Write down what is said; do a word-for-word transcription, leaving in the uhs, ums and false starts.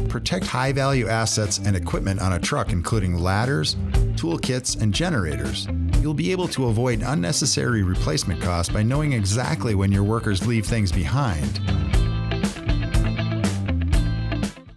protect high-value assets and equipment on a truck, including ladders, toolkits, and generators. You'll be able to avoid unnecessary replacement costs by knowing exactly when your workers leave things behind.